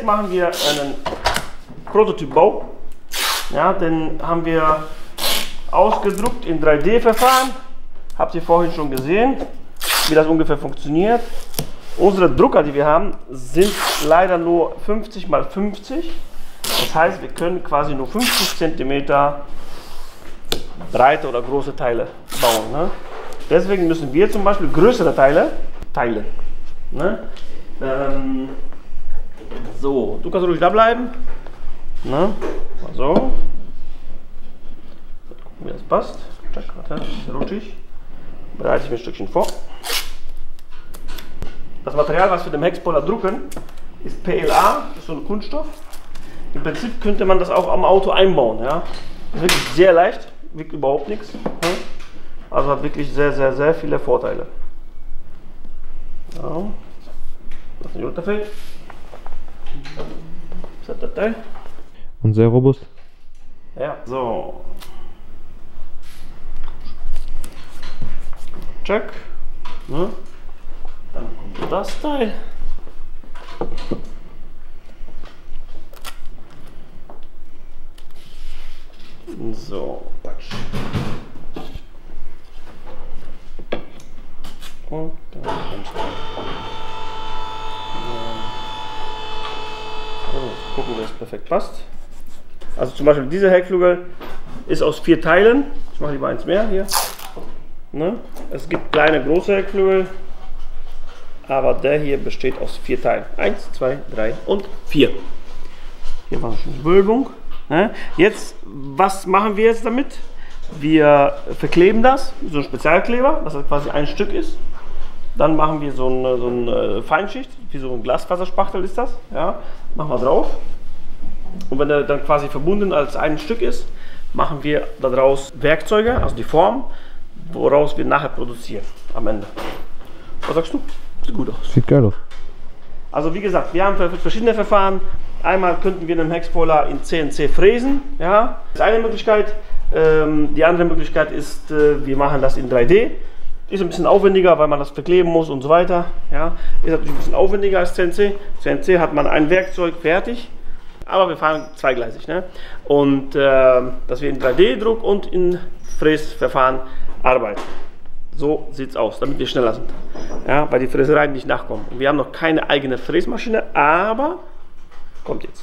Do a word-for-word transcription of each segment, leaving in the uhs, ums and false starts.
machen wir einen Prototypbau. Ja, den haben wir ausgedruckt in drei D Verfahren. Habt ihr vorhin schon gesehen, wie das ungefähr funktioniert. Unsere Drucker, die wir haben, sind leider nur fünfzig mal fünfzig. Das heißt, wir können quasi nur fünfzig Zentimeter breite oder große Teile bauen. Ne? Deswegen müssen wir zum Beispiel größere Teile teilen. Ne? Ähm, so, du kannst ruhig da bleiben. Ne? So. Gucken, wie das passt. Check, warte, das ist rutschig. Bereite ich mir ein Stückchen vor. Das Material, was wir dem Heckspoiler drucken, ist P L A, das ist so ein Kunststoff. Im Prinzip könnte man das auch am Auto einbauen. Ja? Ist wirklich sehr leicht, wiegt überhaupt nichts. Ja? Also hat wirklich sehr, sehr, sehr viele Vorteile. Ja. Das ist ein guter Feld. Was hat das Teil? Und sehr robust. Ja, so. Check. Ja. Dann kommt das Teil. So, patsch. Und dann kommst du. So, gucken, wie das perfekt passt. Also zum Beispiel dieser Heckflügel ist aus vier Teilen. Ich mache lieber eins mehr hier. Ne? Es gibt kleine, große Heckflügel, aber der hier besteht aus vier Teilen. Eins, zwei, drei und vier. Hier war schon die Wölbung. Ne? Jetzt, was machen wir jetzt damit? Wir verkleben das, so ein Spezialkleber, dass das quasi ein Stück ist. Dann machen wir so eine, so eine Feinschicht, wie so ein Glasfaserspachtel ist das. Ja? Machen wir drauf. Und wenn der dann quasi verbunden als ein Stück ist, machen wir daraus Werkzeuge, also die Form, woraus wir nachher produzieren am Ende. Was sagst du? Sieht gut aus. Sieht geil aus. Also wie gesagt, wir haben verschiedene Verfahren. Einmal könnten wir den Heckspoiler in C N C fräsen. Ja? Das ist eine Möglichkeit. Ähm, die andere Möglichkeit ist, äh, wir machen das in drei D. Ist ein bisschen aufwendiger, weil man das verkleben muss und so weiter. Ja? Ist natürlich ein bisschen aufwendiger als C N C. C N C hat man ein Werkzeug fertig. Aber wir fahren zweigleisig. Ne? Und äh, dass wir in drei D Druck und in Fräsverfahren arbeiten. So sieht es aus, damit wir schneller sind. Ja, bei die Fräsereien nicht nachkommen. Und wir haben noch keine eigene Fräsmaschine, aber kommt jetzt.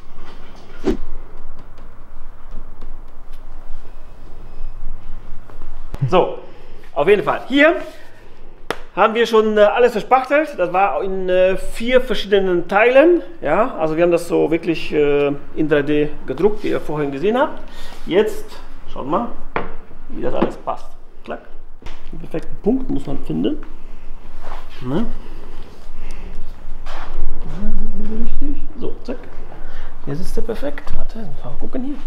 So, auf jeden Fall. Hier haben wir schon äh, alles verspachtelt. Das war in äh, vier verschiedenen Teilen. Ja, also wir haben das so wirklich äh, in drei D gedruckt, wie ihr vorhin gesehen habt. Jetzt schaut mal, wie das alles passt. Klack. Den perfekten Punkt muss man finden. Ne? Richtig. So, zack. Jetzt ist der perfekt. Warte, mal gucken hier.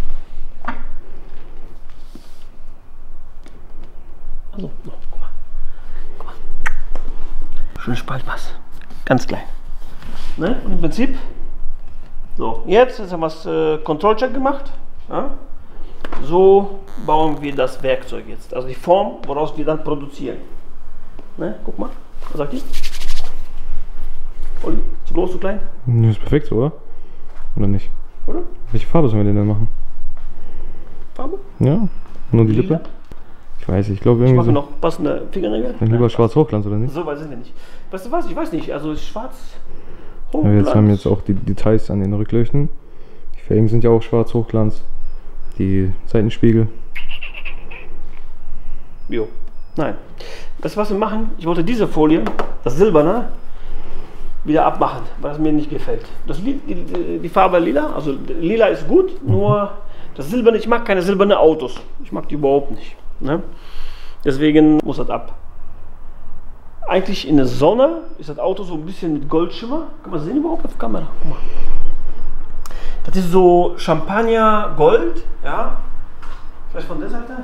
Also, so, guck mal. Guck mal. Schön Spaltmaß. Ganz klein. Ne? Und im Prinzip, so, jetzt, jetzt haben wir das äh, Kontrollcheck gemacht. Ja? So bauen wir das Werkzeug jetzt. Also die Form, woraus wir dann produzieren. Ne? Guck mal. Was sagt die? Olli, zu groß, zu klein? Das ist perfekt, oder? Oder nicht? Oder? Welche Farbe sollen wir denn dann machen? Farbe? Ja, nur die Lila? Lippe? Ich weiß nicht, ich glaube Ich irgendwie mache so. noch passende Fingernägel. Dann lieber schwarz Hochglanz, oder nicht? So weit sind wir nicht. Weißt du was? Ich weiß nicht. Also schwarz Ja, Hochglanz. jetzt haben wir jetzt auch die Details an den Rückleuchten. Die Felgen sind ja auch schwarz Hochglanz. Die Seitenspiegel. Jo. Nein. Das, was wir machen, ich wollte diese Folie, das Silberne, wieder abmachen, weil es mir nicht gefällt. Das, die, die, die Farbe lila, also lila ist gut, nur das Silberne, ich mag keine silbernen Autos. Ich mag die überhaupt nicht. Ne? Deswegen muss das ab. Eigentlich in der Sonne ist das Auto so ein bisschen mit Goldschimmer. Kann man sehen überhaupt auf Kamera? Guck mal. Das ist so Champagner Gold, ja. Vielleicht von der Seite?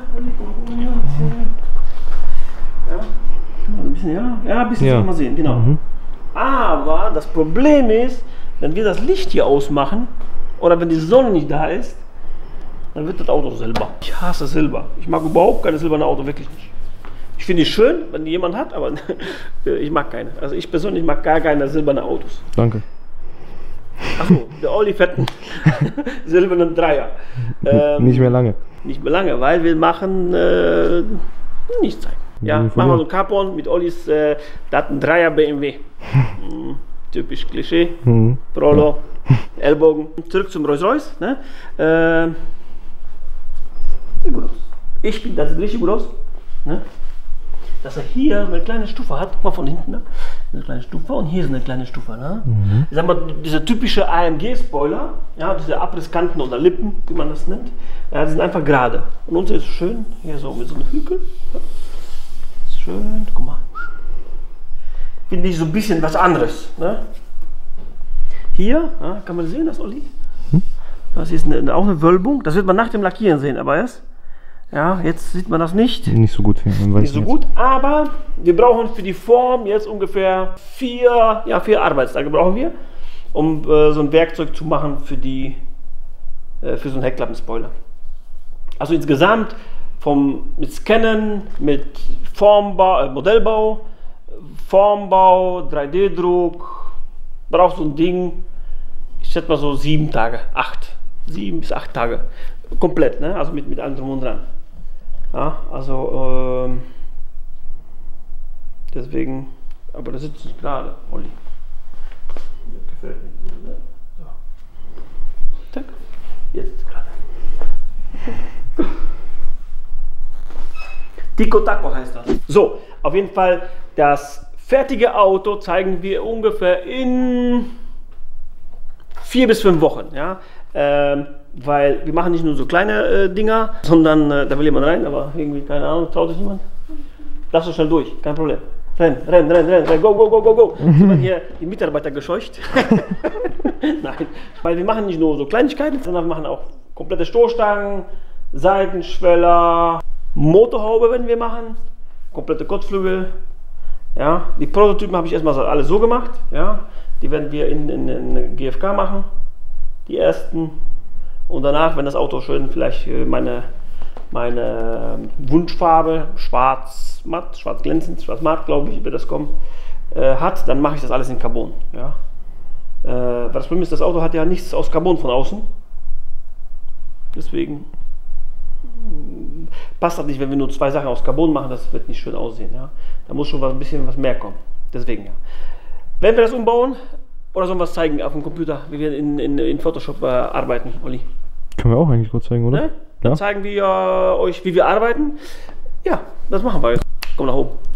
Ja, ein bisschen, ja, ja, ein bisschen Ja. kann man sehen, genau. Mhm. Aber das Problem ist, wenn wir das Licht hier ausmachen oder wenn die Sonne nicht da ist, dann wird das Auto Silber. Ich hasse Silber. Ich mag überhaupt keine silberne Auto, wirklich nicht. Ich finde es schön, wenn die jemand hat, aber ich mag keine. Also ich persönlich mag gar keine silbernen Autos. Danke. Achso, der Olli fährt einen silbernen Dreier. Ähm, nicht mehr lange. Nicht mehr lange, weil wir machen äh, nicht zeigen. Ja, machen wir so ein Carbon mit Ollis, äh, der hat einen Dreier B M W. mm, typisch Klischee. Mhm. Prolo, ja. Ellbogen. Zurück zum Rolls Royce. Ne? Äh, sieht gut aus. Ich finde, das sieht richtig gut aus. Ne? Dass er hier eine kleine Stufe hat, guck mal von hinten, ne? Eine kleine Stufe und hier ist eine kleine Stufe. Ne? Mhm. Ich sag mal, dieser typische A M G-Spoiler, ja, diese Abrisskanten oder Lippen, wie man das nennt, ja, die sind einfach gerade. Und unser ist schön, hier so mit so einem Hügel. Ja. Ist schön, guck mal. Finde ich so ein bisschen was anderes. Ne? Hier, ja, kann man sehen, das Olli? Hm? Das ist eine, auch eine Wölbung, das wird man nach dem Lackieren sehen, aber erst. Ja, jetzt sieht man das nicht. Nicht so gut. Nicht so gut, aber wir brauchen für die Form jetzt ungefähr vier, ja, vier Arbeitstage brauchen wir, um äh, so ein Werkzeug zu machen für die, äh, für so einen Heckklappenspoiler. Also insgesamt vom mit Scannen, mit Formbau, äh, Modellbau, Formbau, drei D Druck, braucht so ein Ding, ich schätze mal so sieben Tage, acht, sieben bis acht Tage, komplett, ne? Also mit mit allem drum und dran. Ja, also ähm, deswegen, aber das sitzt nicht gerade, Olli. Das gefällt mir. So. Tack. Jetzt gerade. Tico Taco heißt das. So, auf jeden Fall, das fertige Auto zeigen wir ungefähr in vier bis fünf Wochen. Ja? Ähm, weil wir machen nicht nur so kleine äh, Dinger, sondern äh, da will jemand rein, aber irgendwie, keine Ahnung, traut sich niemand. Lass uns schnell durch, kein Problem. Renn, renn, renn, renn, renn, go, go, go, go, go. Ich habe hier die Mitarbeiter gescheucht. Nein, weil wir machen nicht nur so Kleinigkeiten, sondern wir machen auch komplette Stoßstangen, Seitenschweller, Motorhaube werden wir machen, komplette Kotflügel. Ja, die Prototypen habe ich erstmal alle so gemacht. Ja, die werden wir in, in, in G F K machen, die ersten. Und danach, wenn das Auto schön vielleicht meine, meine Wunschfarbe, schwarz matt, schwarz glänzend, schwarz matt, glaube ich, wird das kommen, äh, hat, dann mache ich das alles in Carbon. Ja. Äh, weil das Problem ist, das Auto hat ja nichts aus Carbon von außen. Deswegen passt das nicht, wenn wir nur zwei Sachen aus Carbon machen, das wird nicht schön aussehen. Ja. Da muss schon was, ein bisschen was mehr kommen. Deswegen ja. Wenn wir das umbauen, oder sollen wir was zeigen auf dem Computer, wie wir in, in, in Photoshop äh, arbeiten, Olli? Können wir auch eigentlich kurz zeigen, oder? Ne? Dann ja. zeigen wir äh, euch, wie wir arbeiten. Ja, das machen wir jetzt. Komm nach oben.